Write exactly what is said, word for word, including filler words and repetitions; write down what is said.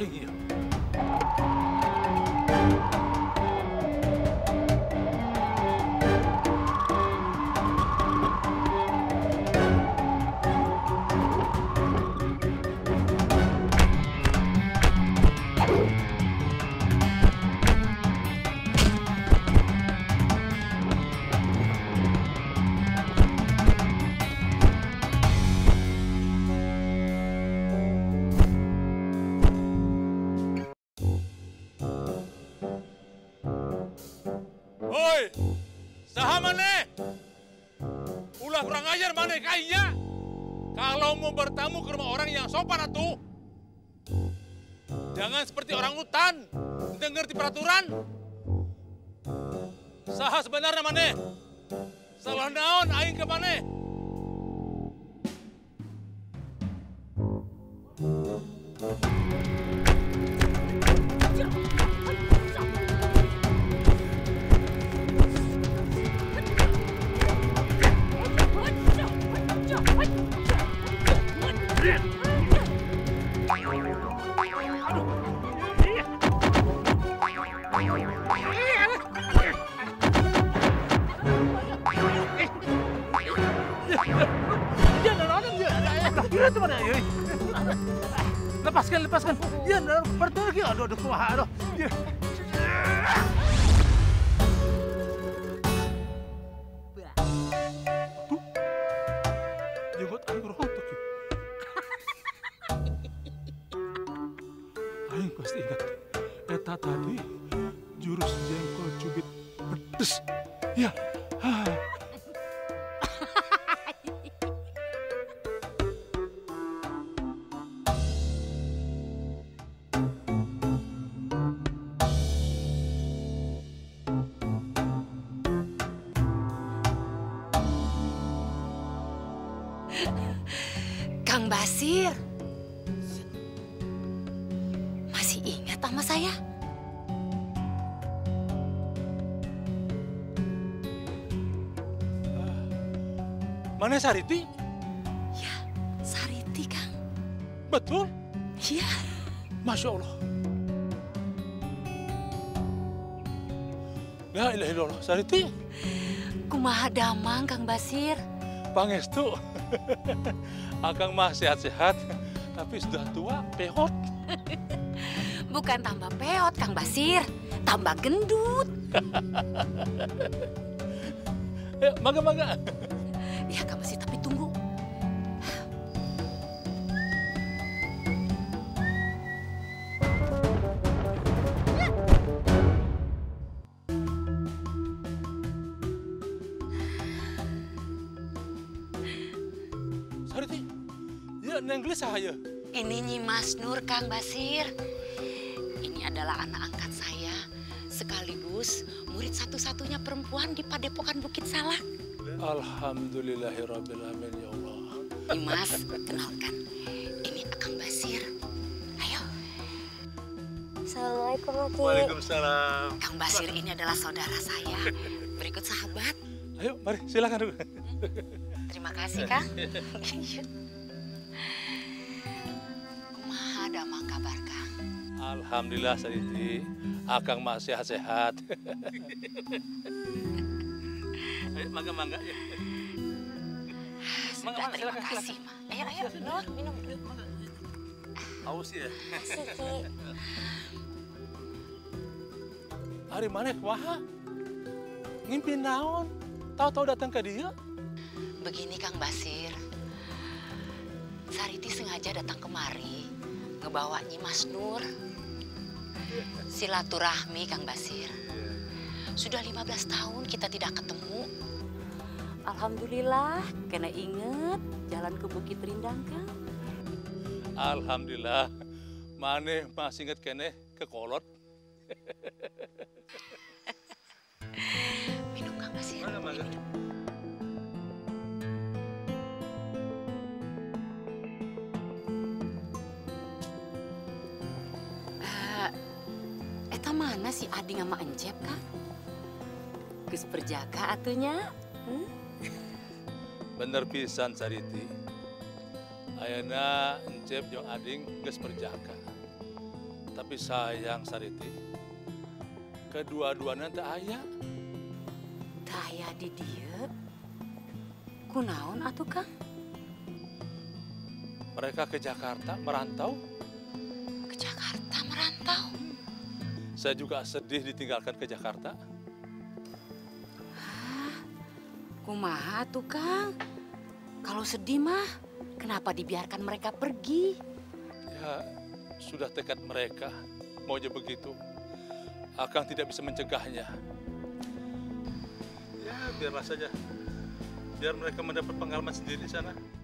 aing ieu? Hoi, saha maneh? Ulah kurang ajar maneh kayaknya. Kalau mau bertamu ke rumah orang yang sopan atuh. Jangan seperti orang hutan, dengar di peraturan. Saha sebenarnya maneh? Salah naon aing ke maneh? Lepaskan, lepaskan. Ya, pergi. Aduh, aduh, kuah, aduh. Ya. Tuh, jenggot aing rontok ya. Aing pasti ingat. Eta tadi jurus jengkol cubit pedes. Ya, ha. Kang Basir, masih ingat sama saya? Mana Sariti? Ya, Sariti, Kang. Betul? Iya. Masya Allah. La ilaha illallah, Sariti. Kumaha damang, Kang Basir. Pangestu. Akang mah sehat-sehat, tapi sudah tua, peot. Bukan tambah peot, Kang Basir. Tambah gendut. Ya, mangga-mangga. Ya, Kang Basir, tapi tunggu. Sariti, ya neng gelis saya. Ini Nyi Mas Nur, Kang Basir. Ini adalah anak angkat saya, sekaligus murid satu-satunya perempuan di Padepokan Bukit Salak. Alhamdulillahirrabbilalamin, ya Allah. Nyi Mas, kenalkan. Ini Akang Basir. Ayo. Assalamualaikum, Aki. Waalaikumsalam. Kang Basir ini adalah saudara saya. Berikut sahabat. Ayo, mari silakan. Terima kasih, Kang. Kumaha damang kabar, Kang? Alhamdulillah, Sariti. Akang mah sehat-sehat. Ayo, mangga-mangga. Sudah, Mangga, terima silakan, kasih, Ma. Ayo, ayo, Nur, minum. Haus ya? Makasih, Ki. Hari mana kumaha? Ngimpi naon? Tahu-tahu datang ke dia? Begini, Kang Basir. Sariti sengaja datang kemari, ngebawa Nyi Mas Nur. Silaturahmi, Kang Basir. Sudah lima belas tahun kita tidak ketemu. Alhamdulillah, kena inget jalan ke Bukit Rindang, Kang. Alhamdulillah, maneh masih inget kene ke kolot. Minum, Kang Basir. Mangga, mangga. Minum. Eh, eta mana si Adi sama Encep, Kang? Geus berjaga atunya. Hmm? Bener pisan, Sariti. Ayeuna Encep jeung Ading geus berjaga. Tapi sayang Sariti, kedua-duanya teu aya. Teu aya di dieu. Kunaon atuh Kang? Mereka ke Jakarta merantau. Ke Jakarta merantau? Saya juga sedih ditinggalkan ke Jakarta. Hah? Kumaha atuh Kang? Kalau sedih mah, kenapa dibiarkan mereka pergi? Ya, sudah tekad mereka. Maunya begitu. Akang tidak bisa mencegahnya. Ya, biarlah saja. Biar mereka mendapat pengalaman sendiri di sana.